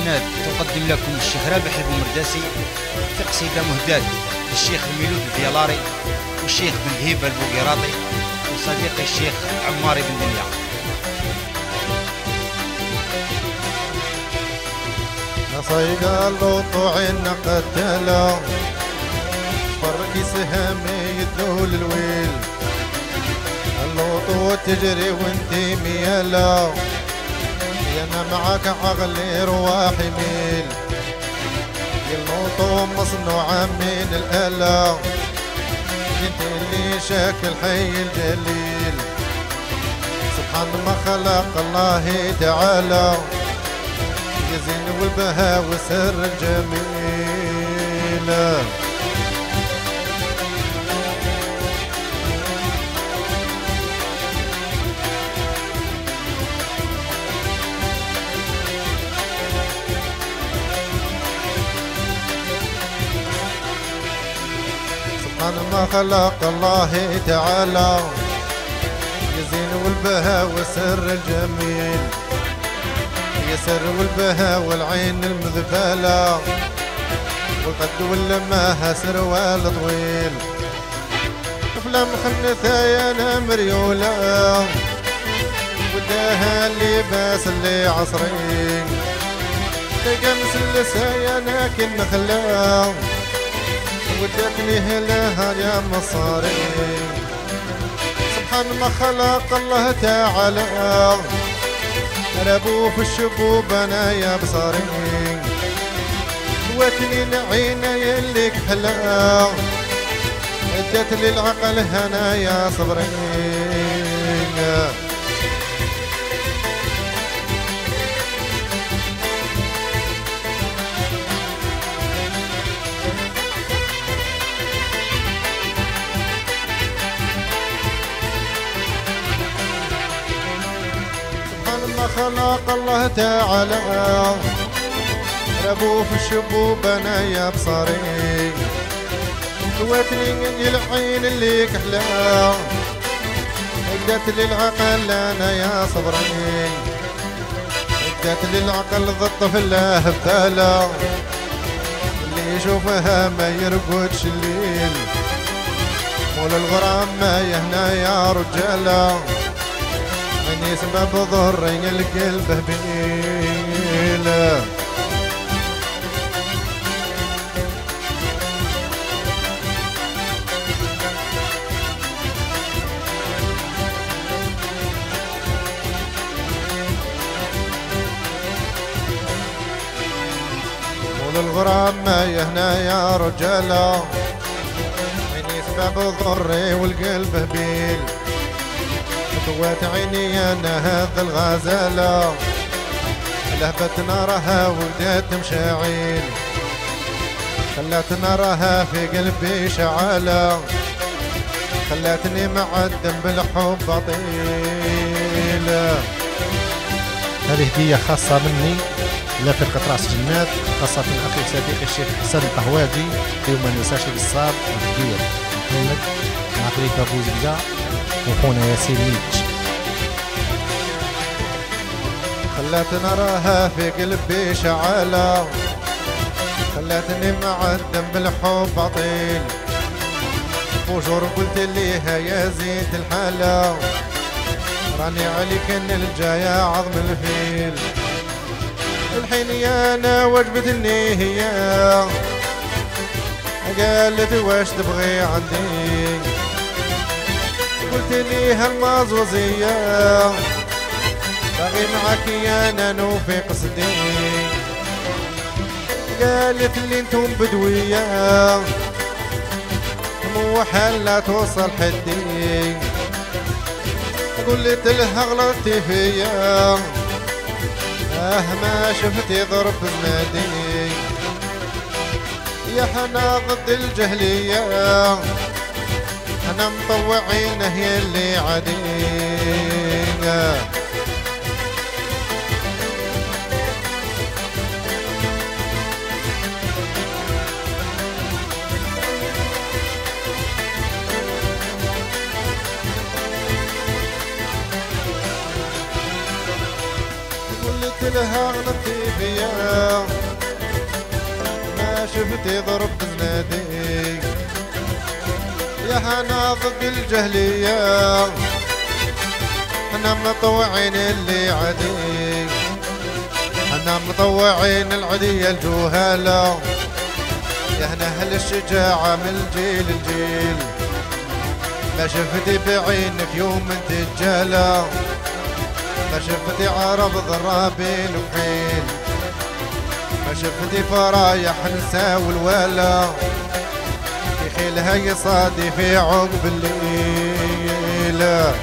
الجنات تقدم لكم الشيخ رابح البومرداسي في قصيدة مهداة للشيخ الميلود الديالاري والشيخ بن هيبة البوقيراطي وصديقي الشيخ عماري بن دنيا. صيد اللوط عنا قتاله فرقي سهامي يدول الويل اللوط تجري وانتي مياله انا معاك عقلي رواحي ميل اللوط مصنوعة من الآلة انت اللي شاكل حي الجليل سبحان ما خلق الله تعالى يزين والبهاء وسر الجميل. سبحان ما خلق الله تعالى يزين والبهاء وسر الجميل يسر والبهاء والعين المذبالة والقد واللماها سروال طويل أفلام خنثة يا أنا مريولة وداها اللباس اللي عصري تلقى مسلسة يا أنا كالنخلة ودتني هلاها يا مصاري سبحان ما خلق الله تعالى ربو في الشبوب انا يا بصاري واتني العين يليك حلا ادت للعقل هنا يا صبري خلق الله تعالى ربو في الشبوب انا يا بصري قوتني العين اللي كحلا ادت للعقل انا يا صبري ادت للعقل الطفل هبتاله اللي يشوفها ما يرقدش الليل مول الغرام ما يهنا يا رجاله اني سبب ضرين القلب بيله مول الغرام ما يهنا يا رجاله اني سبب ضري والقلب بيل قوات عيني انا هذا الغزاله لهبت نارها ولدت مشاعل خلات نارها في قلبي شعاله خلاتني معدم بالحب طيله. هذه هديه خاصه مني لفرقه راس جنات خاصه اخي صديقي الشيخ حسن القهواجي يوم ما ننساش القصاب الكبير محمد عقلي ابو زبده وخونا ياسين ميتش خلات نراها في قلبي شعالة خلاتني معدم بالحب عطيل فجور قلت ليها يا زيت الحالة راني عليك ان الجاية عظم الفيل الحين يا انا وجبتني هي قالت واش تبغي عندي قلت لي هالمازوزية باغي معاك يا انا نوفي قصدي قالت لي انتم بدوية موحة لا توصل حدي قلت لها غلطتي فيا ما شفتي ضرب زنادي يا حنا ضد الجهلية انا مطوعين هي اللي عادية قلت لها غلطتي فيا ما شفتي ضرب بزنادي يا هنا ضد الجهلية احنا مطوعين اللي عدي احنا مطوعين العدية الجهالة يا هنا اهل الشجاعة من جيل لجيل ما شفتي بعينك يوم تجالة ما شفتي عرب ضرابين وحيل ما شفتي فرايح نساء والولا في خيلها يصادي في عقب الليل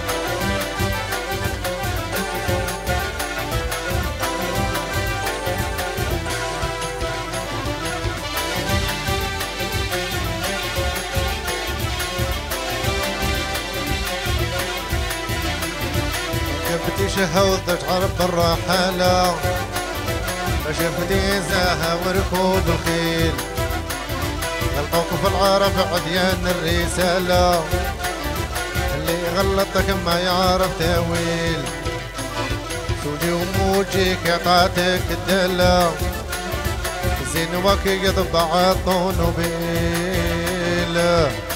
شفتي شهوضة عرب الرحالة ما شفتي زاها وركوب الخيل غلطوك في العرب عديان الرسالة اللي غلطك ما يعرف تاويل سوجي وموجيك عطاتك الدلة زين وكي يضبع الطون وبيل